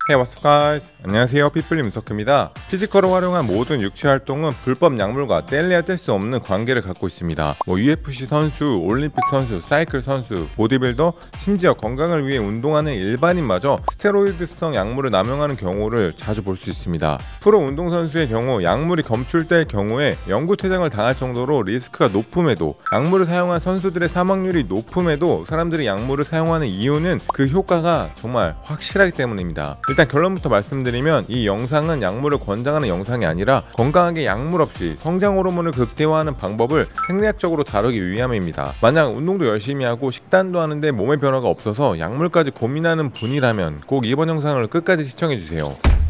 Hey, what's up guys? 안녕하세요, 피플리 문석입니다. 피지컬을 활용한 모든 육체 활동은 불법 약물과 뗄래야 뗄 수 없는 관계를 갖고 있습니다. UFC 선수, 올림픽 선수, 사이클 선수, 보디빌더, 심지어 건강을 위해 운동하는 일반인마저 스테로이드성 약물을 남용하는 경우를 자주 볼 수 있습니다. 프로 운동선수의 경우 약물이 검출될 경우에 영구 퇴장을 당할 정도로 리스크가 높음에도, 약물을 사용한 선수들의 사망률이 높음에도 사람들이 약물을 사용하는 이유는 그 효과가 정말 확실하기 때문입니다. 일단 결론부터 말씀드리면 이 영상은 약물을 권장하는 영상이 아니라 건강하게 약물 없이 성장 호르몬을 극대화하는 방법을 생리학적으로 다루기 위함입니다. 만약 운동도 열심히 하고 식단도 하는데 몸의 변화가 없어서 약물까지 고민하는 분이라면 꼭 이번 영상을 끝까지 시청해주세요.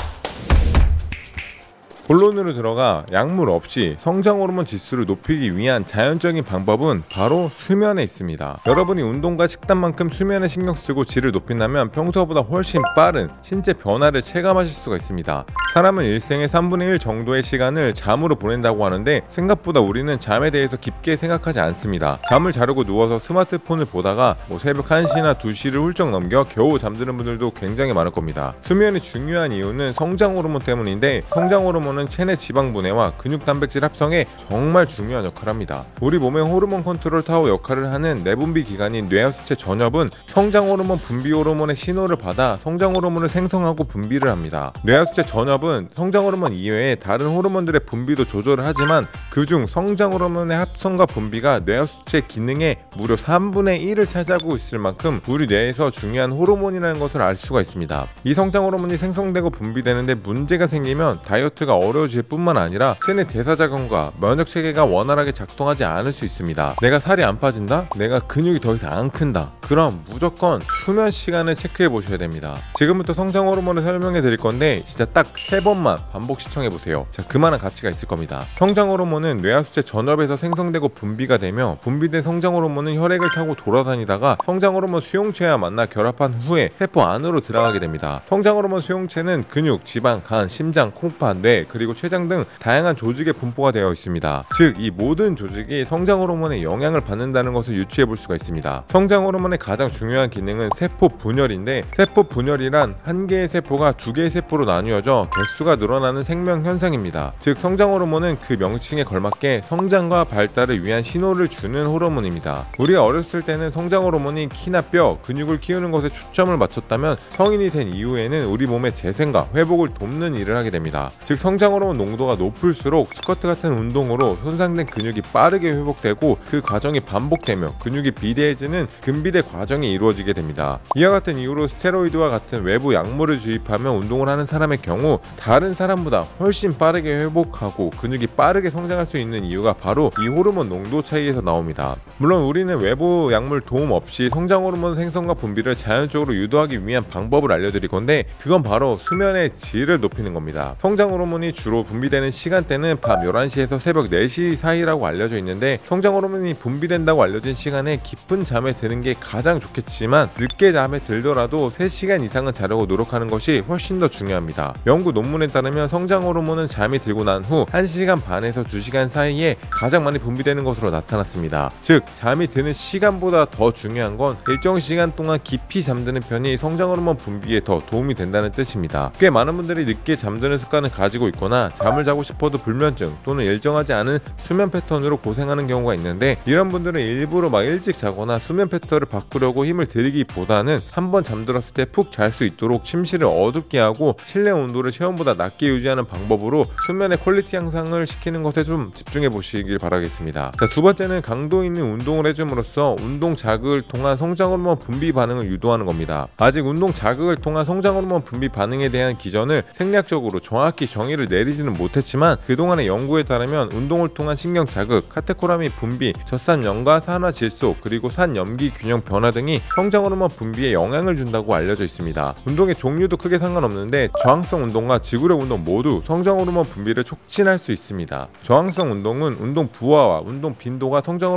본론으로 들어가 약물 없이 성장 호르몬 지수를 높이기 위한 자연적인 방법은 바로 수면에 있습니다. 여러분이 운동과 식단만큼 수면에 신경 쓰고 질을 높인다면 평소보다 훨씬 빠른 신체 변화를 체감하실 수가 있습니다. 사람은 일생의 3분의 1 정도의 시간을 잠으로 보낸다고 하는데 생각보다 우리는 잠에 대해서 깊게 생각하지 않습니다. 잠을 자려고 누워서 스마트폰을 보다가 새벽 1시나 2시를 훌쩍 넘겨 겨우 잠드는 분들도 굉장히 많을 겁니다. 수면이 중요한 이유는 성장 호르몬 때문인데, 성장 호르몬은 체내 지방 분해와 근육 단백질 합성에 정말 중요한 역할을 합니다. 우리 몸의 호르몬 컨트롤 타워 역할을 하는 내분비 기관인 뇌하수체 전엽은 성장 호르몬 분비 호르몬의 신호를 받아 성장 호르몬을 생성하고 분비를 합니다. 뇌하수체 전엽은 성장 호르몬 이외에 다른 호르몬들의 분비도 조절을 하지만 그중 성장 호르몬의 합성과 분비가 뇌하수체 기능의 무려 3분의 1을 차지하고 있을 만큼 우리 뇌에서 중요한 호르몬이라는 것을 알 수가 있습니다. 이 성장 호르몬이 생성되고 분비되는데 문제가 생기면 다이어트가 어려워질 뿐만 아니라 체내 대사자관과 면역 체계가 원활하게 작동하지 않을 수 있습니다. 내가 살이 안 빠진다? 내가 근육이 더 이상 안 큰다? 그럼 무조건 수면 시간을 체크해 보셔야 됩니다. 지금부터 성장 호르몬을 설명해 드릴 건데 진짜 딱 3번만 반복 시청해 보세요. 자, 그만한 가치가 있을 겁니다. 성장 호르몬은 뇌하수체 전엽에서 생성되고 분비가 되며, 분비된 성장 호르몬은 혈액을 타고 돌아다니다가 성장 호르몬 수용체와 만나 결합한 후에 세포 안으로 들어가게 됩니다. 성장 호르몬 수용체는 근육, 지방, 간, 심장, 콩팥, 뇌, 그리고 췌장 등 다양한 조직에 분포가 되어 있습니다. 즉, 이 모든 조직이 성장 호르몬의 영향을 받는다는 것을 유추해 볼 수가 있습니다. 성장 호르몬의 가장 중요한 기능은 세포 분열인데, 세포 분열이란 한 개의 세포가 두 개의 세포로 나뉘어져 개수가 늘어나는 생명 현상입니다. 즉, 성장 호르몬은 그 명칭에 걸맞게 성장과 발달을 위한 신호를 주는 호르몬입니다. 우리가 어렸을 때는 성장 호르몬이 키나 뼈, 근육을 키우는 것에 초점을 맞췄다면 성인이 된 이후에는 우리 몸의 재생과 회복을 돕는 일을 하게 됩니다. 즉, 성장 호르몬 농도가 높을수록 스쿼트 같은 운동으로 손상된 근육이 빠르게 회복되고 그 과정이 반복되며 근육이 비대해지는 근비대 과정이 이루어지게 됩니다. 이와 같은 이유로 스테로이드와 같은 외부 약물을 주입하며 운동을 하는 사람의 경우 다른 사람보다 훨씬 빠르게 회복하고 근육이 빠르게 성장할 수 있는 이유가 바로 이 호르몬 농도 차이에서 나옵니다. 물론 우리는 외부 약물 도움 없이 성장 호르몬 생성과 분비를 자연적으로 유도하기 위한 방법을 알려드릴 건데, 그건 바로 수면의 질을 높이는 겁니다. 성장 호르몬이 주로 분비되는 시간대는 밤 11시에서 새벽 4시 사이라고 알려져 있는데, 성장 호르몬이 분비된다고 알려진 시간에 깊은 잠에 드는 게 가장 좋겠지만 늦게 잠에 들더라도 3시간 이상은 자려고 노력하는 것이 훨씬 더 중요합니다. 연구 논문에 따르면 성장 호르몬은 잠이 들고 난 후 1시간 반에서 2시간 사이에 가장 많이 분비되는 것으로 나타났습니다. 즉, 잠이 드는 시간보다 더 중요한 건 일정 시간 동안 깊이 잠드는 편이 성장 호르몬 분비에 더 도움이 된다는 뜻입니다. 꽤 많은 분들이 늦게 잠드는 습관을 가지고 있거나 잠을 자고 싶어도 불면증 또는 일정하지 않은 수면 패턴으로 고생하는 경우가 있는데, 이런 분들은 일부러 일찍 자거나 수면 패턴을 바꾸려고 힘을 들이기보다는 한번 잠들었을 때 푹 잘 수 있도록 침실을 어둡게 하고 실내 온도를 체온보다 낮게 유지하는 방법으로 수면의 퀄리티 향상을 시키는 것에 좀 집중해 보시길 바라겠습니다. 자, 두 번째는 강도 있는 운동을 해줌으로써 운동 자극을 통한 성장 호르몬 분비 반응을 유도하는 겁니다. 아직 운동 자극을 통한 성장 호르몬 분비 반응에 대한 기전을 생리학적으로 정확히 정의를 내리지는 못했지만, 그동안의 연구에 따르면 운동을 통한 신경 자극, 카테코라민 분비, 젖산염과 산화질소, 그리고 산염기 균형 변화 등이 성장 호르몬 분비에 영향을 준다고 알려져 있습니다. 운동의 종류도 크게 상관없는데 저항성 운동과 지구력 운동 모두 성장 호르몬 분비를 촉진할 수 있습니다. 저항성 운동은 운동 부하와 운동 빈도가 성장 호르몬 분비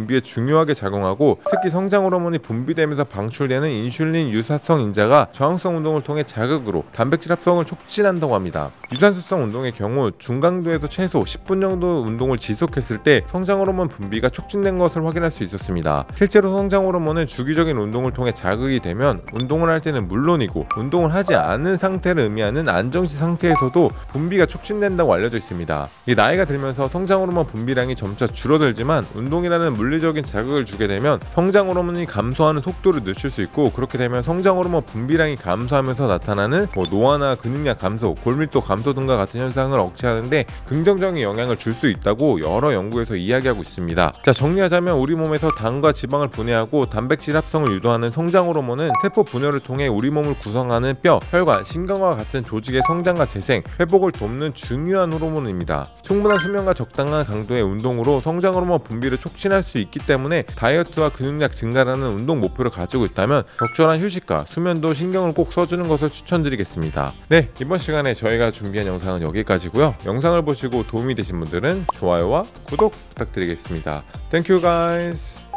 분비에 중요하게 작용하고, 특히 성장 호르몬이 분비되면서 방출되는 인슐린 유사성 인자가 저항성 운동을 통해 자극으로 단백질 합성을 촉진한다고 합니다. 유산소성 운동의 경우 중강도에서 최소 10분 정도 운동을 지속했을 때 성장 호르몬 분비가 촉진된 것을 확인할 수 있었습니다. 실제로 성장 호르몬은 주기적인 운동을 통해 자극이 되면 운동을 할 때는 물론이고 운동을 하지 않은 상태를 의미하는 안정시 상태에서도 분비가 촉진된다고 알려져 있습니다. 이 나이가 들면서 성장 호르몬 분비량이 점차 줄어들지만 운동이라는 물리적인 자극을 주게 되면 성장 호르몬이 감소하는 속도를 늦출 수 있고, 그렇게 되면 성장 호르몬 분비량이 감소하면서 나타나는 노화나 근육량 감소, 골밀도 감소 등과 같은 현상을 억제하는데 긍정적인 영향을 줄 수 있다고 여러 연구에서 이야기하고 있습니다. 자, 정리하자면 우리 몸에서 당과 지방을 분해하고 단백질 합성을 유도하는 성장 호르몬은 세포 분열을 통해 우리 몸을 구성하는 뼈, 혈관, 신경과 같은 조직의 성장과 재생, 회복을 돕는 중요한 호르몬입니다. 충분한 수면과 적당한 강도의 운동으로 성장 호르몬 분비를 촉진할 수 있기 때문에 다이어트와 근육량 증가라는 운동 목표를 가지고 있다면 적절한 휴식과 수면도 신경을 꼭 써주는 것을 추천드리겠습니다. 네, 이번 시간에 저희가 준비한 영상은 여기까지고요. 영상을 보시고 도움이 되신 분들은 좋아요와 구독 부탁드리겠습니다. Thank you guys.